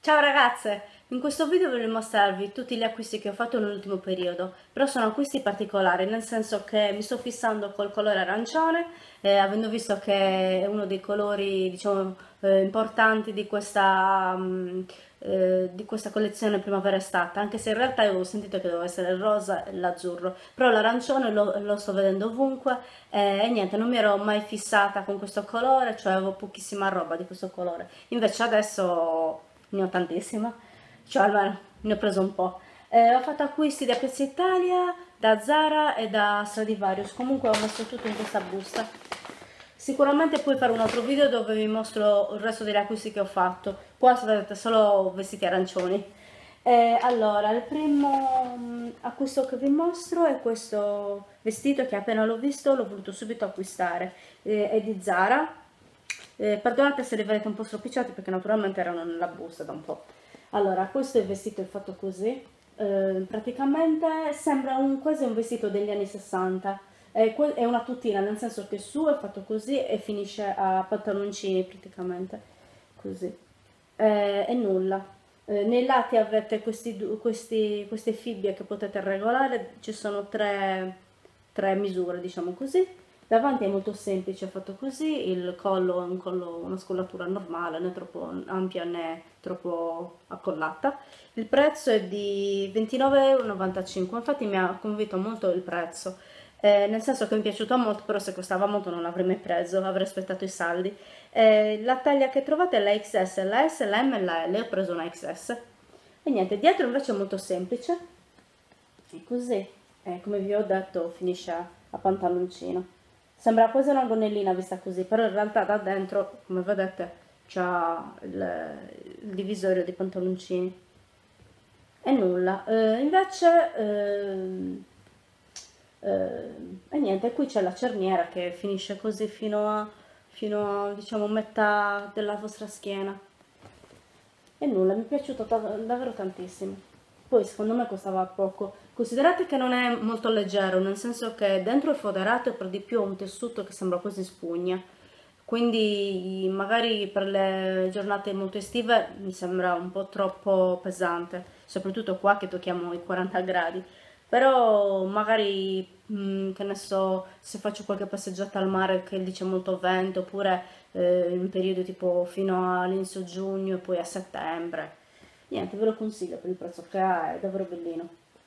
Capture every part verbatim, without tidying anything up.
Ciao ragazze! In questo video voglio mostrarvi tutti gli acquisti che ho fatto nell'ultimo periodo, però sono acquisti particolari, nel senso che mi sto fissando col colore arancione, eh, avendo visto che è uno dei colori, diciamo, eh, importanti di questa, mm, eh, di questa collezione primavera-estate, anche se in realtà avevo sentito che doveva essere il rosa e l'azzurro, però l'arancione lo, lo sto vedendo ovunque, eh, e niente, non mi ero mai fissata con questo colore, cioè avevo pochissima roba di questo colore, invece adesso ne ho tantissima, cioè almeno ne ho preso un po'. Eh, ho fatto acquisti da Piazza Italia, da Zara e da Stradivarius, comunque ho messo tutto in questa busta. Sicuramente poi farò un altro video dove vi mostro il resto degli acquisti che ho fatto. Qua vedete solo vestiti arancioni. Eh, allora, il primo mm, acquisto che vi mostro è questo vestito che appena l'ho visto l'ho voluto subito acquistare. Eh, è di Zara. Eh, perdonate se li vedete un po' stropicciati perché naturalmente erano nella busta da un po'. Allora, questo è il vestito è fatto così. Eh, praticamente sembra un, quasi un vestito degli anni sessanta. È, que- è una tutina, nel senso che su è fatto così e finisce a pantaloncini praticamente. Così. Eh, e nulla. Eh, nei lati avete questi, du- questi- queste fibbie che potete regolare, ci sono tre, tre misure, diciamo così. Davanti è molto semplice, è fatto così, il collo è un collo, una scollatura normale, né troppo ampia né troppo accollata. Il prezzo è di ventinove e novantacinque euro, infatti mi ha convinto molto il prezzo, eh, nel senso che mi è piaciuto molto, però se costava molto non l'avrei mai preso, avrei aspettato i saldi. Eh, la taglia che trovate è la X S, la S, la M e la L, ho preso una X S. E niente, dietro invece è molto semplice, e così, eh, come vi ho detto, finisce a, a pantaloncino. Sembra quasi una gonnellina vista così, però in realtà da dentro, come vedete, c'ha il, il divisorio dei pantaloncini. E nulla. Eh, invece, ehm, eh, e niente, qui c'è la cerniera che finisce così fino a, fino a, diciamo, metà della vostra schiena. E nulla, mi è piaciuto ta- davvero tantissimo. Poi secondo me costava poco. Considerate che non è molto leggero, nel senso che dentro è foderato e per di più ha un tessuto che sembra quasi spugna. Quindi magari per le giornate molto estive mi sembra un po' troppo pesante, soprattutto qua che tocchiamo i quaranta gradi. Però magari, mm, che ne so, se faccio qualche passeggiata al mare che lì c'è molto vento, oppure eh, in periodo tipo fino all'inizio giugno e poi a settembre. Niente, ve lo consiglio per il prezzo che ha, è davvero bellino.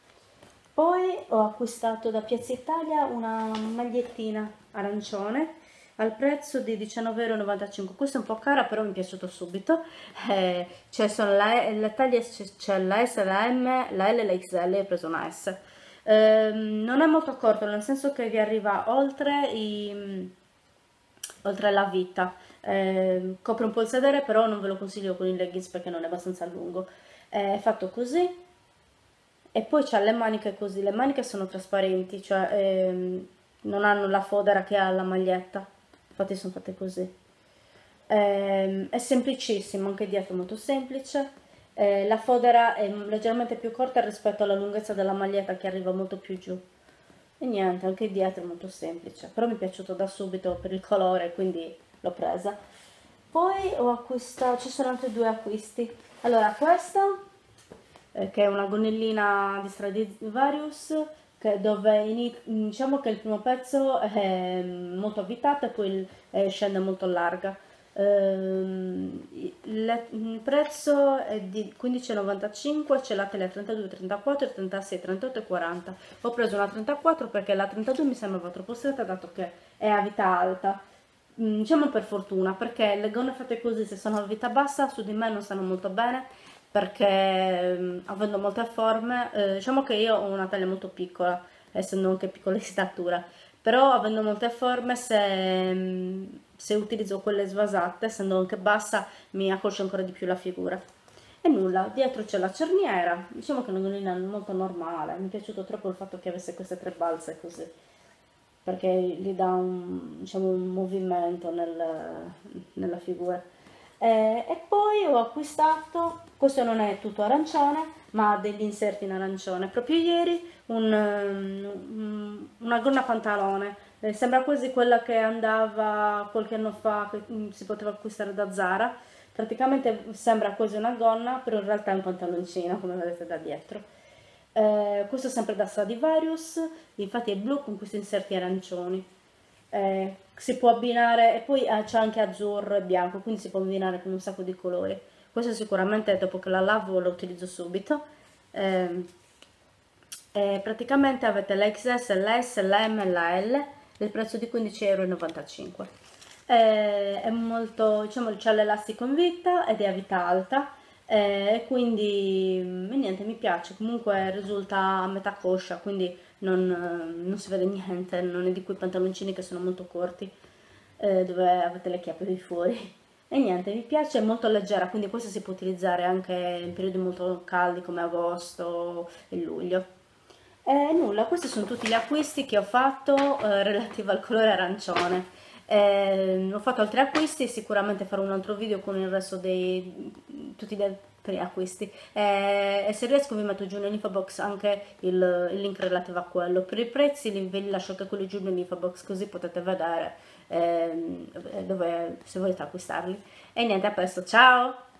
Poi ho acquistato da Piazza Italia una magliettina arancione al prezzo di diciannove e novantacinque euro. Questa è un po' cara, però mi è piaciuto subito. Eh, c'è sono la, la taglia, c'è c'è la S, la M, la L e la X L, ho preso una S. Ehm, non è molto corto, nel senso che vi arriva oltre i, oltre la vita. Eh, copre un po' il sedere, però non ve lo consiglio con i leggings perché non è abbastanza lungo. È fatto così e poi c'ha le maniche così, le maniche sono trasparenti, cioè ehm, non hanno la fodera che ha la maglietta, infatti sono fatte così. Ehm, è semplicissimo, anche dietro è molto semplice. Eh, la fodera è leggermente più corta rispetto alla lunghezza della maglietta che arriva molto più giù. E niente, anche dietro è molto semplice, però mi è piaciuto da subito per il colore, quindi l'ho presa. Poi ho acquistato, ci sono altri due acquisti. Allora, questa, eh, che è una gonnellina di Stradivarius, che dove ini- diciamo che il primo pezzo è molto avvitato e poi il- eh, scende molto larga. Ehm, il, il prezzo è di quindici e novantacinque, c'è la tele trentadue, trentaquattro, trentasei, trentotto e quaranta. Ho preso una trentaquattro perché la trentadue mi sembrava troppo stretta dato che è a vita alta. Mm, diciamo per fortuna, perché le gonne fatte così se sono a vita bassa su di me non stanno molto bene perché mm, avendo molte forme, eh, diciamo che io ho una taglia molto piccola, essendo anche piccola di statura, però avendo molte forme se, mm, se utilizzo quelle svasate, essendo anche bassa, mi accorcia ancora di più la figura. E nulla, dietro c'è la cerniera, diciamo che è una gonnellina molto normale, mi è piaciuto troppo il fatto che avesse queste tre balze così perché gli dà un, diciamo, un movimento nel- nella figura. Eh, e poi ho acquistato, questo non è tutto arancione, ma ha degli inserti in arancione. Proprio ieri un, um, una gonna pantalone, eh, sembra quasi quella che andava qualche anno fa, che mm, si poteva acquistare da Zara, praticamente sembra quasi una gonna, però in realtà è un pantaloncino, come vedete da dietro. Eh, questo è sempre da Stradivarius, infatti è blu con questi inserti arancioni. Eh, si può abbinare, e poi eh, c'è anche azzurro e bianco, quindi si può abbinare con un sacco di colori. Questo sicuramente dopo che la lavo lo utilizzo subito. Eh, eh, praticamente avete la X S, la S, la M e la L, il prezzo di quindici e novantacinque euro. Eh, è molto, diciamo, c'è l'elastico in vita ed è a vita alta, eh, e quindi mm, e niente, mi piace, comunque risulta a metà coscia, quindi non, eh, non si vede niente, non è di quei pantaloncini che sono molto corti, eh, dove avete le chiappe di fuori. E niente, mi piace, è molto leggera, quindi questo si può utilizzare anche in periodi molto caldi come agosto e luglio. E nulla, questi sono tutti gli acquisti che ho fatto eh, relativi al colore arancione. Eh, ho fatto altri acquisti, sicuramente farò un altro video con il resto dei tutti gli altri acquisti. Eh, e se riesco vi metto giù nell'info box anche il, il link relativo a quello. Per i prezzi li, ve li lascio anche quelli giù nell'info box, così potete vedere ehm, dove, se volete acquistarli. E niente, a presto, ciao!